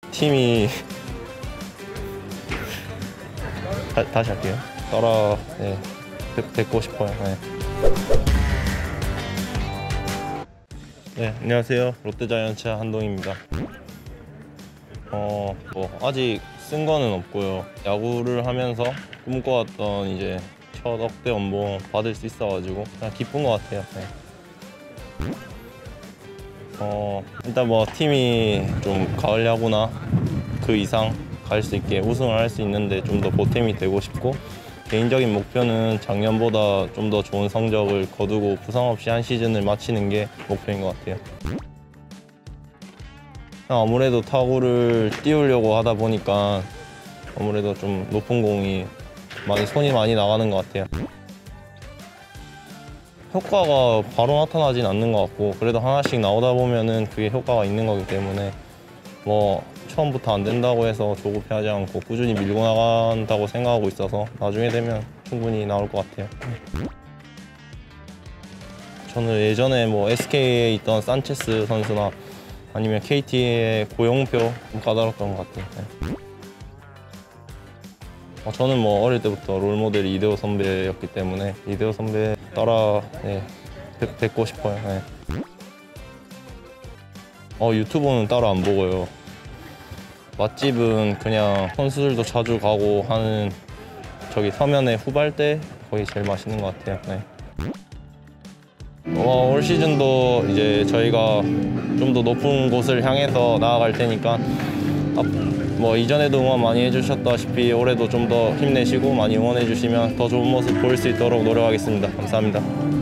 팀이 다시 할게요. 따라 네, 뵙고 싶어요. 네. 네, 안녕하세요. 롯데자이언츠 한동희입니다. 아직 쓴 거는 없고요. 야구를 하면서 꿈꿔왔던 이제 첫 억대 연봉 받을 수 있어가지고 그냥 기쁜 것 같아요. 네. 일단 뭐 팀이 좀 가을 야구나 그 이상 갈 수 있게 우승을 할 수 있는데 좀 더 보탬이 되고 싶고, 개인적인 목표는 작년보다 좀 더 좋은 성적을 거두고 부상 없이 한 시즌을 마치는 게 목표인 것 같아요. 아무래도 타구를 띄우려고 하다 보니까 아무래도 좀 높은 공이 손이 많이 나가는 것 같아요. 효과가 바로 나타나진 않는 것 같고, 그래도 하나씩 나오다 보면은 그게 효과가 있는 거기 때문에 뭐 처음부터 안 된다고 해서 조급해하지 않고 꾸준히 밀고 나간다고 생각하고 있어서 나중에 되면 충분히 나올 것 같아요. 저는 예전에 뭐 SK에 있던 산체스 선수나 아니면 KT의 고영표 좀 까다롭던 것 같아요. 네. 저는 뭐 어릴 때부터 롤모델이 이대호 선배였기 때문에 이대호 선배 따라 네, 뵙고 싶어요. 네. 유튜브는 따로 안 보고요. 맛집은 그냥 선수들도 자주 가고 하는 저기 서면의 후발대 거기 제일 맛있는 것 같아요. 네. 올 시즌도 이제 저희가 좀 더 높은 곳을 향해서 나아갈 테니까 뭐 이전에도 응원 많이 해주셨다시피 올해도 좀 더 힘내시고 많이 응원해 주시면 더 좋은 모습 보일 수 있도록 노력하겠습니다. 감사합니다.